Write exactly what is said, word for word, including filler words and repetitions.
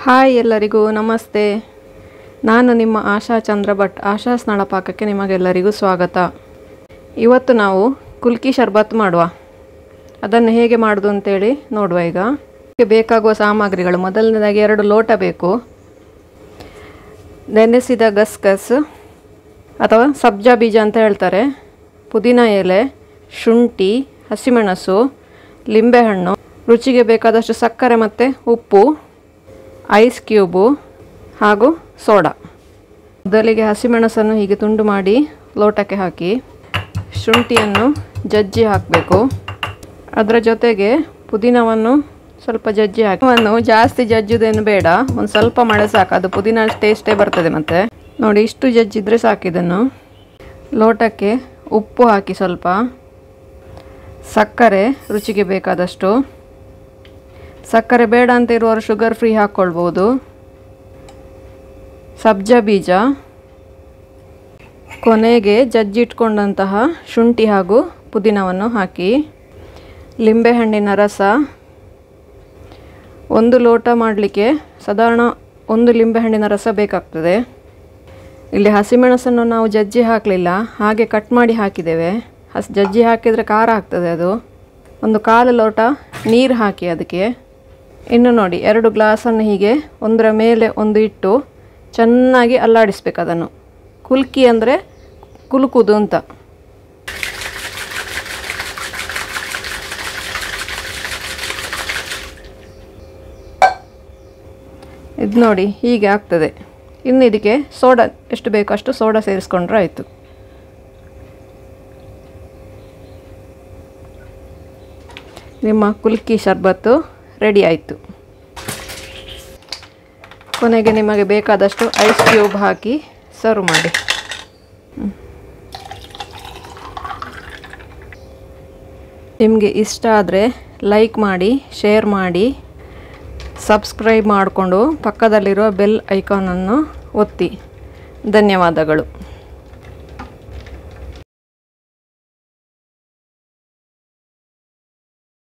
Hi ಎಲ್ಲರಿಗೂ ನಮಸ್ತೆ. ನಾನು ನಿಮ್ಮ ಆಶಾ ಚಂದ್ರ ಭಟ್. ಆಶಾ ಸ್ನಳಪಾಕಕ್ಕೆ ನಿಮಗೆಲ್ಲರಿಗೂ ಸ್ವಾಗತ. ಇವತ್ತು ನಾವು ಕುಲ್ಕಿ ಶರ್ಬತ್ ಮಾಡುವ. ಅದನ್ನು ಹೇಗೆ ಮಾಡೋದು ಅಂತೇಳಿ ನೋಡುವ. ಈಗ ಇದಕ್ಕೆ ಬೇಕಾಗುವ ಸಾಮಗ್ರಿಗಳು: ಮೊದಲನೇದಾಗಿ ಎರಡು ಲೋಟ ಬೇಕು, ನೆನೆಸಿದ ಗಸ್ಗಸ್ ಅಥವಾ ಸಬ್ಜಾ ಬೀಜ ಅಂತ ಹೇಳ್ತಾರೆ, ಪುದೀನ ಎಲೆ, ಶುಂಠಿ, ಹಸಿಮೆಣಸು, ಲಿಂಬೆಹಣ್ಣು, ರುಚಿಗೆ ಬೇಕಾದಷ್ಟು ಸಕ್ಕರೆ ಮತ್ತು ಉಪ್ಪು, ಐಸ್ ಕ್ಯೂಬು ಹಾಗೂ ಸೋಡಾ. ಮೊದಲಿಗೆ ಹಸಿಮೆಣಸನ್ನು ಹೀಗೆ ತುಂಡು ಮಾಡಿ ಲೋಟಕ್ಕೆ ಹಾಕಿ, ಶುಂಠಿಯನ್ನು ಜಜ್ಜಿ ಹಾಕಬೇಕು. ಅದರ ಜೊತೆಗೆ ಪುದೀನವನ್ನು ಸ್ವಲ್ಪ ಜಜ್ಜಿ ಹಾಕಿ, ಅವನ್ನು ಜಾಸ್ತಿ ಜಜ್ಜುವುದೇನು ಬೇಡ, ಒಂದು ಸ್ವಲ್ಪ ಮಳೆ ಸಾಕು, ಅದು ಪುದೀನ ಟೇಸ್ಟೇ ಬರ್ತದೆ. ಮತ್ತು ನೋಡಿ, ಇಷ್ಟು ಜಜ್ಜಿದ್ರೆ ಸಾಕು. ಇದನ್ನು ಲೋಟಕ್ಕೆ ಉಪ್ಪು ಹಾಕಿ, ಸ್ವಲ್ಪ ಸಕ್ಕರೆ ರುಚಿಗೆ ಬೇಕಾದಷ್ಟು. ಸಕ್ಕರೆ ಬೇಡ ಅಂತ ಇರುವವರು ಶುಗರ್ ಫ್ರೀ ಹಾಕ್ಕೊಳ್ಬೋದು. ಸಬ್ಜಾ ಬೀಜ, ಕೊನೆಗೆ ಜಜ್ಜಿಟ್ಕೊಂಡಂತಹ ಶುಂಠಿ ಹಾಗೂ ಪುದೀನವನ್ನು ಹಾಕಿ, ಲಿಂಬೆಹಣ್ಣಿನ ರಸ. ಒಂದು ಲೋಟ ಮಾಡಲಿಕ್ಕೆ ಸಾಧಾರಣ ಒಂದು ಲಿಂಬೆಹಣ್ಣಿನ ರಸ ಬೇಕಾಗ್ತದೆ. ಇಲ್ಲಿ ಹಸಿಮೆಣಸನ್ನು ನಾವು ಜಜ್ಜಿ ಹಾಕಲಿಲ್ಲ, ಹಾಗೆ ಕಟ್ ಮಾಡಿ ಹಾಕಿದ್ದೇವೆ. ಹಸಿ ಜಜ್ಜಿ ಹಾಕಿದರೆ ಖಾರ ಆಗ್ತದೆ ಅದು. ಒಂದು ಕಾಲು ಲೋಟ ನೀರು ಹಾಕಿ ಅದಕ್ಕೆ. ಇನ್ನು ನೋಡಿ, ಎರಡು ಗ್ಲಾಸನ್ನು ಹೀಗೆ ಒಂದರ ಮೇಲೆ ಒಂದು ಇಟ್ಟು ಚೆನ್ನಾಗಿ ಅಲ್ಲಾಡಿಸ್ಬೇಕು ಅದನ್ನು. ಕುಲ್ಕಿ ಅಂದರೆ ಕುಲುಕುದು ಅಂತ. ಇದು ನೋಡಿ, ಹೀಗೆ ಆಗ್ತದೆ. ಇನ್ನು ಇದಕ್ಕೆ ಸೋಡಾ ಎಷ್ಟು ಬೇಕೋ ಅಷ್ಟು ಸೋಡಾ ಸೇರಿಸ್ಕೊಂಡ್ರೆ ಆಯಿತು. ನಿಮ್ಮ ಕುಲ್ಕಿ ಶರ್ಬತ್ತು ರೆಡಿ ಆಯಿತು. ಕೊನೆಗೆ ನಿಮಗೆ ಬೇಕಾದಷ್ಟು ಐಸ್ ಕ್ಯೂಬ್ ಹಾಕಿ ಸರ್ವ್ ಮಾಡಿ. ನಿಮಗೆ ಇಷ್ಟ ಆದರೆ ಲೈಕ್ ಮಾಡಿ, ಶೇರ್ ಮಾಡಿ, ಸಬ್ಸ್ಕ್ರೈಬ್ ಮಾಡಿಕೊಂಡು ಪಕ್ಕದಲ್ಲಿರುವ ಬೆಲ್ ಐಕಾನನ್ನು ಒತ್ತಿ. ಧನ್ಯವಾದಗಳು.